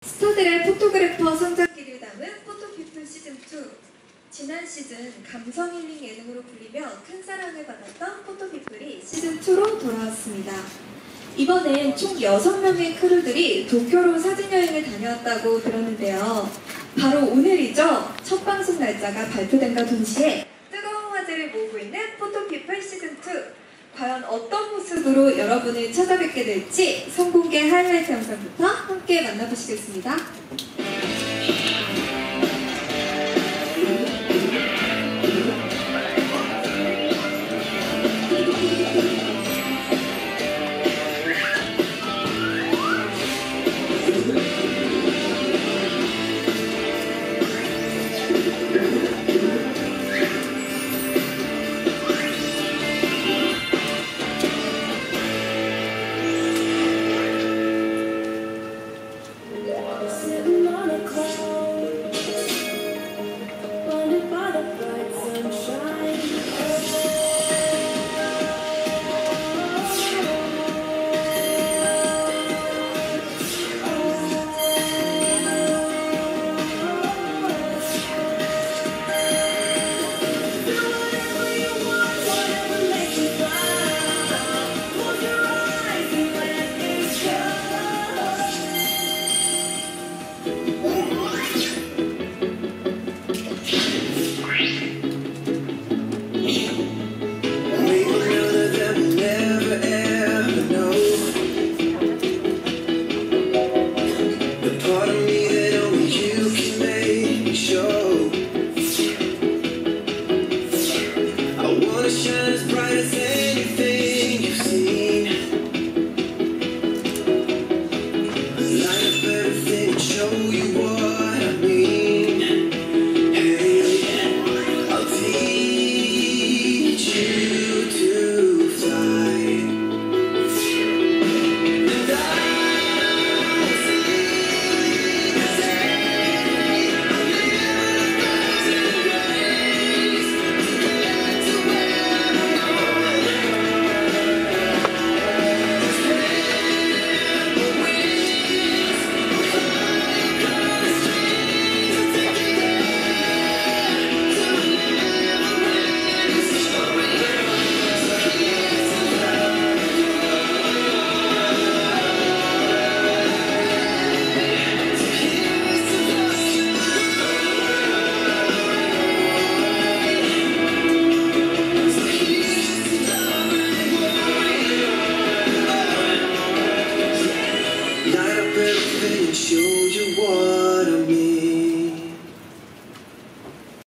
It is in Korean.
스타들의 포토그래퍼 성장기를 담은 포토피플 시즌2. 지난 시즌 감성 힐링 예능으로 불리며 큰 사랑을 받았던 포토피플이 시즌2로 돌아왔습니다. 이번엔 총 6명의 크루들이 도쿄로 사진여행을 다녀왔다고 들었는데요. 바로 오늘이죠. 첫 방송 날짜가 발표된과 동시에 뜨거운 화제를 모으고 있는 포토피플 시즌2. 과연 어떤 모습으로 여러분을 찾아뵙게 될지 선공개 하이라이트 영상부터 함께 만나보시겠습니다. Sitting on a cloud.